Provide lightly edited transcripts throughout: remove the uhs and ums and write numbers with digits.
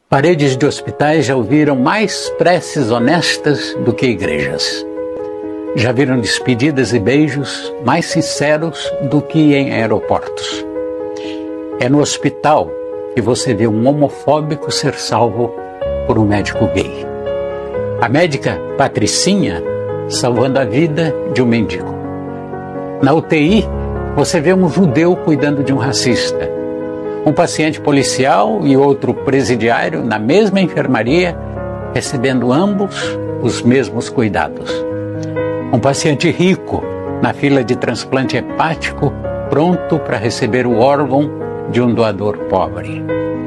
Paredes de hospitais já ouviram mais preces honestas do que igrejas. Já viram despedidas e beijos mais sinceros do que em aeroportos. É no hospital que você vê um homofóbico ser salvo por um médico gay. A médica Patricinha salvando a vida de um mendigo. Na UTI, você vê um judeu cuidando de um racista. Um paciente policial e outro presidiário na mesma enfermaria, recebendo ambos os mesmos cuidados. Um paciente rico na fila de transplante hepático, pronto para receber o órgão de um doador pobre.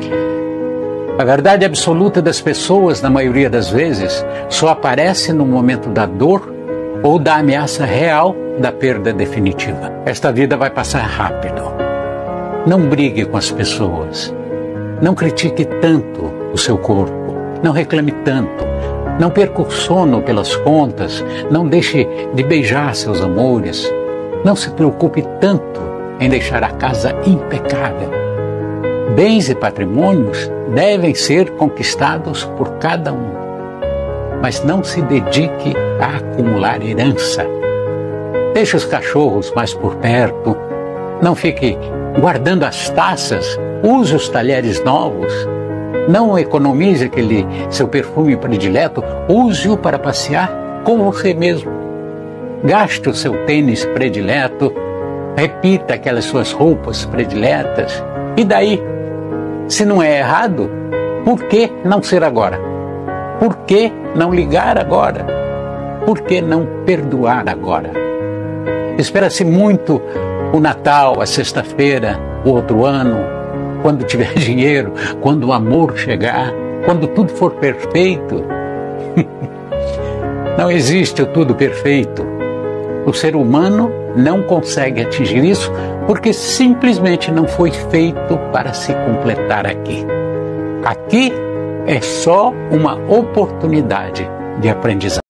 A verdade absoluta das pessoas, na maioria das vezes, só aparece no momento da dor ou da ameaça real da perda definitiva. Esta vida vai passar rápido. Não brigue com as pessoas. Não critique tanto o seu corpo. Não reclame tanto. Não perca o sono pelas contas. Não deixe de beijar seus amores. Não se preocupe tanto em deixar a casa impecável. Bens e patrimônios devem ser conquistados por cada um. Mas não se dedique a acumular herança. Deixe os cachorros mais por perto. Não fique guardando as taças. Use os talheres novos. Não economize aquele seu perfume predileto. Use-o para passear com você mesmo. Gaste o seu tênis predileto. Repita aquelas suas roupas prediletas. E daí? Se não é errado, por que não ser agora? Por que não ligar agora? Por que não perdoar agora? Espera-se muito o Natal, a sexta-feira, o outro ano, quando tiver dinheiro, quando o amor chegar, quando tudo for perfeito. Não existe o tudo perfeito. O ser humano não consegue atingir isso porque simplesmente não foi feito para se completar aqui. Aqui é só uma oportunidade de aprendizado.